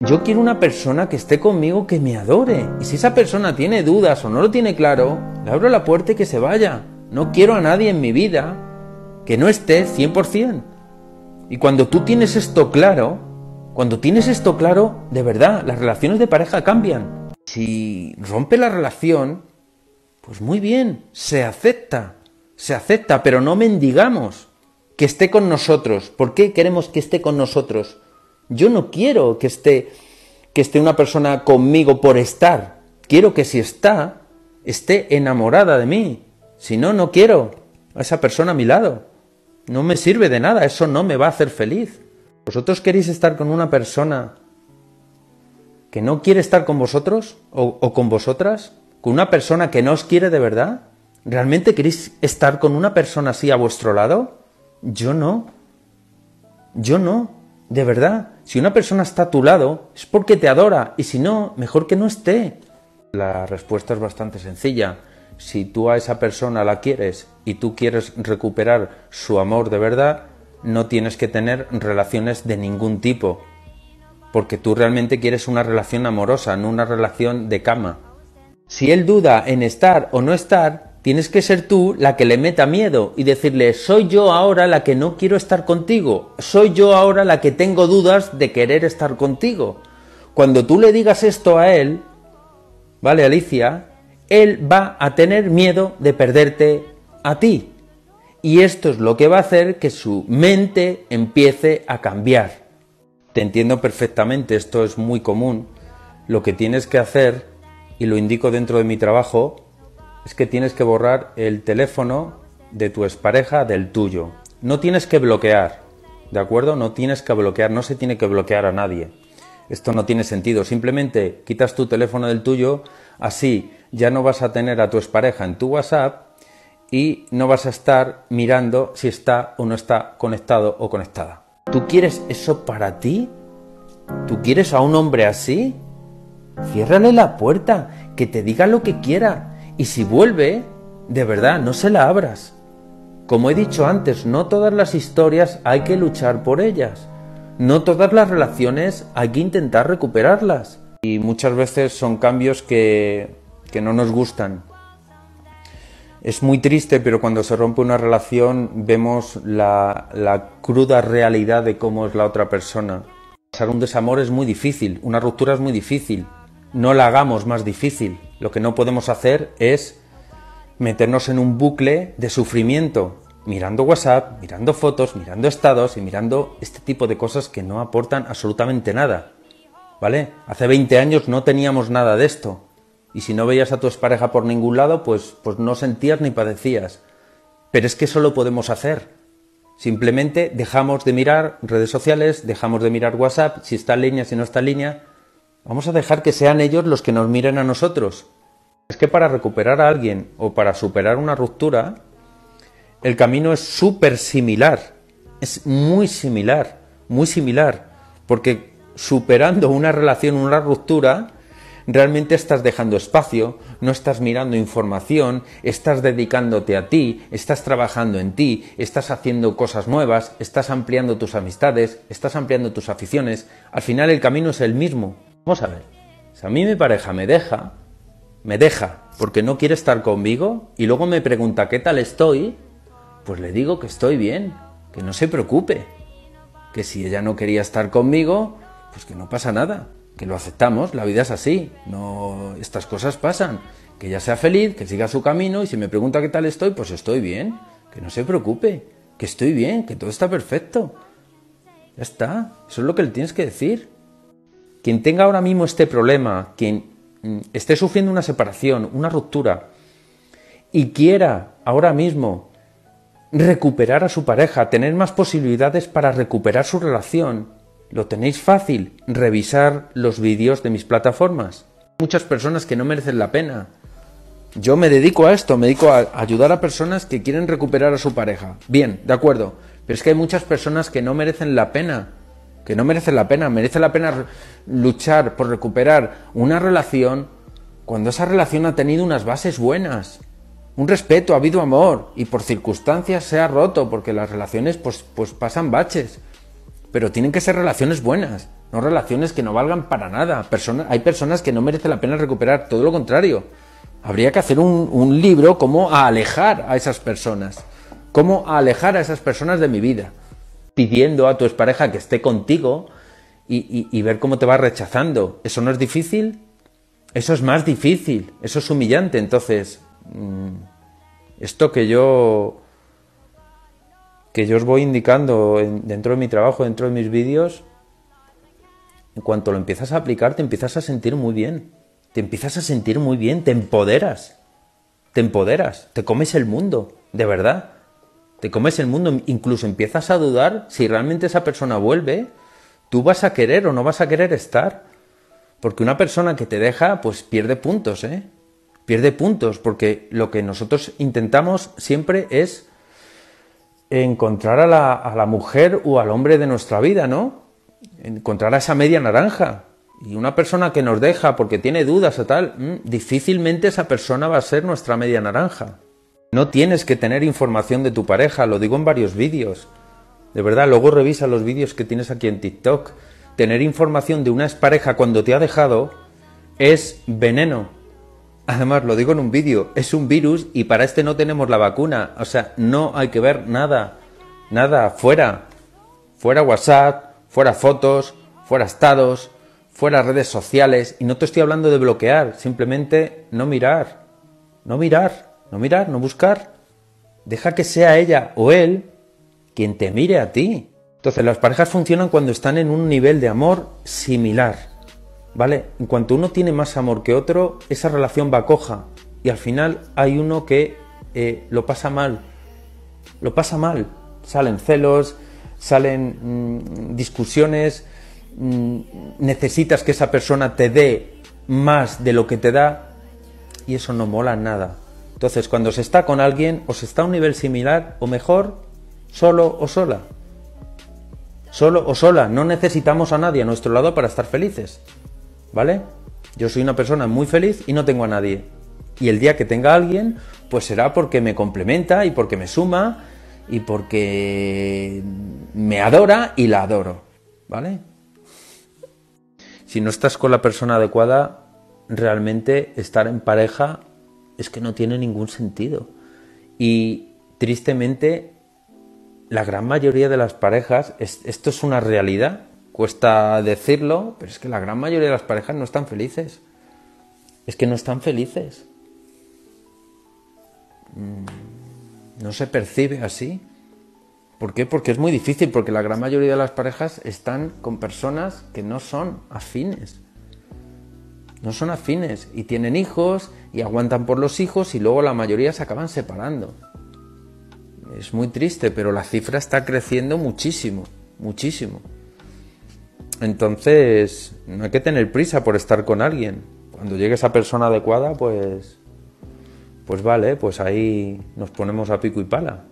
Yo quiero una persona que esté conmigo, que me adore. Y si esa persona tiene dudas o no lo tiene claro, le abro la puerta y que se vaya. No quiero a nadie en mi vida que no esté 100%. Y cuando tú tienes esto claro, de verdad, las relaciones de pareja cambian. Si rompe la relación, pues muy bien, se acepta, pero no mendigamos que esté con nosotros. ¿Por qué queremos que esté con nosotros? Yo no quiero que esté una persona conmigo por estar. Quiero que si está, esté enamorada de mí. Si no, no quiero a esa persona a mi lado. No me sirve de nada, eso no me va a hacer feliz. ¿Vosotros queréis estar con una persona que no quiere estar con vosotros o con vosotras? ¿Con una persona que no os quiere de verdad? ¿Realmente queréis estar con una persona así a vuestro lado? Yo no. De verdad. Si una persona está a tu lado es porque te adora, y si no, mejor que no esté. La respuesta es bastante sencilla. Si tú a esa persona la quieres y tú quieres recuperar su amor de verdad, no tienes que tener relaciones de ningún tipo, porque tú realmente quieres una relación amorosa, no una relación de cama. Si él duda en estar o no estar, tienes que ser tú la que le meta miedo y decirle: soy yo ahora la que no quiero estar contigo, soy yo ahora la que tengo dudas de querer estar contigo. Cuando tú le digas esto a él, ¿vale, Alicia? Él va a tener miedo de perderte a ti. Y esto es lo que va a hacer que su mente empiece a cambiar. Te entiendo perfectamente, esto es muy común. Lo que tienes que hacer, y lo indico dentro de mi trabajo, es que tienes que borrar el teléfono de tu expareja del tuyo. No tienes que bloquear, ¿de acuerdo? No tienes que bloquear, no se tiene que bloquear a nadie. Esto no tiene sentido, simplemente quitas tu teléfono del tuyo, así ya no vas a tener a tu expareja en tu WhatsApp y no vas a estar mirando si está o no está conectado o conectada. ¿Tú quieres eso para ti? ¿Tú quieres a un hombre así? Ciérrale la puerta, que te diga lo que quiera, y si vuelve, de verdad, no se la abras. Como he dicho antes, no todas las historias hay que luchar por ellas. No todas las relaciones hay que intentar recuperarlas. Y muchas veces son cambios que no nos gustan. Es muy triste, pero cuando se rompe una relación vemos la cruda realidad de cómo es la otra persona. Pasar un desamor es muy difícil, una ruptura es muy difícil. No la hagamos más difícil. Lo que no podemos hacer es meternos en un bucle de sufrimiento, mirando WhatsApp, mirando fotos, mirando estados y mirando este tipo de cosas que no aportan absolutamente nada, ¿vale? Hace 20 años no teníamos nada de esto, y si no veías a tu expareja por ningún lado, pues no sentías ni padecías. Pero es que eso lo podemos hacer. Simplemente dejamos de mirar redes sociales, dejamos de mirar WhatsApp, si está en línea, si no está en línea. Vamos a dejar que sean ellos los que nos miren a nosotros. Es que para recuperar a alguien o para superar una ruptura, el camino es súper similar. Es muy similar, porque superando una relación, una ruptura, realmente estás dejando espacio, no estás mirando información, estás dedicándote a ti, estás trabajando en ti, estás haciendo cosas nuevas, estás ampliando tus amistades, estás ampliando tus aficiones. Al final el camino es el mismo. Vamos a ver, si a mí mi pareja me deja porque no quiere estar conmigo y luego me pregunta qué tal estoy, pues le digo que estoy bien, que no se preocupe, que si ella no quería estar conmigo, pues que no pasa nada, que lo aceptamos, la vida es así, no, estas cosas pasan, que ella sea feliz, que siga su camino, y si me pregunta qué tal estoy, pues estoy bien, que no se preocupe, que estoy bien, que todo está perfecto. Ya está, eso es lo que le tienes que decir. Quien tenga ahora mismo este problema, quien esté sufriendo una separación, una ruptura, y quiera ahora mismo recuperar a su pareja, tener más posibilidades para recuperar su relación, lo tenéis fácil, revisar los vídeos de mis plataformas. Hay muchas personas que no merecen la pena. Yo me dedico a esto, me dedico a ayudar a personas que quieren recuperar a su pareja. Bien, de acuerdo, pero es que hay muchas personas que no merecen la pena. Merece la pena luchar por recuperar una relación cuando esa relación ha tenido unas bases buenas, un respeto, ha habido amor y por circunstancias se ha roto, porque las relaciones pues pasan baches. pero tienen que ser relaciones buenas, no relaciones que no valgan para nada. Hay personas que no merece la pena recuperar, todo lo contrario. Habría que hacer un libro cómo alejar a esas personas, cómo alejar a esas personas de mi vida, pidiendo a tu expareja que esté contigo y ver cómo te va rechazando. ¿Eso no es difícil? Eso es más difícil, eso es humillante. Entonces, esto que yo os voy indicando dentro de mi trabajo, dentro de mis vídeos, en cuanto lo empiezas a aplicar, te empiezas a sentir muy bien. Te empiezas a sentir muy bien, te empoderas, te comes el mundo, de verdad. Te comes el mundo, incluso empiezas a dudar si realmente esa persona vuelve, tú vas a querer o no vas a querer estar. Porque una persona que te deja, pues pierde puntos, ¿eh? Pierde puntos, porque lo que nosotros intentamos siempre es encontrar a la mujer o al hombre de nuestra vida, ¿no? Encontrar a esa media naranja. Y una persona que nos deja porque tiene dudas o tal, difícilmente esa persona va a ser nuestra media naranja. No tienes que tener información de tu pareja, lo digo en varios vídeos. De verdad, luego revisa los vídeos que tienes aquí en TikTok. Tener información de una expareja cuando te ha dejado es veneno. Además, lo digo en un vídeo, es un virus y para este no tenemos la vacuna. O sea, no hay que ver nada, fuera. Fuera WhatsApp, fuera fotos, fuera estados, fuera redes sociales. Y no te estoy hablando de bloquear, simplemente no mirar, no buscar. Deja que sea ella o él quien te mire a ti. Entonces, las parejas funcionan cuando están en un nivel de amor similar, ¿vale? En cuanto uno tiene más amor que otro, esa relación va coja. Y al final hay uno que lo pasa mal. Salen celos, salen discusiones, necesitas que esa persona te dé más de lo que te da y eso no mola nada. Entonces, cuando se está con alguien, o se está a un nivel similar o mejor, solo o sola. Solo o sola, no necesitamos a nadie a nuestro lado para estar felices, ¿vale? Yo soy una persona muy feliz y no tengo a nadie. Y el día que tenga a alguien, pues será porque me complementa y porque me suma y porque me adora y la adoro, ¿vale? Si no estás con la persona adecuada, realmente estar en pareja es que no tiene ningún sentido. Y tristemente, la gran mayoría de las parejas, esto es una realidad, cuesta decirlo, pero es que la gran mayoría de las parejas no están felices. Es que no están felices. No se percibe así. ¿Por qué? Porque es muy difícil, porque la gran mayoría de las parejas están con personas que no son afines. No son afines y tienen hijos y aguantan por los hijos y luego la mayoría se acaban separando. Es muy triste, pero la cifra está creciendo muchísimo, muchísimo. Entonces, no hay que tener prisa por estar con alguien. Cuando llegue esa persona adecuada, pues vale, pues ahí nos ponemos a pico y pala.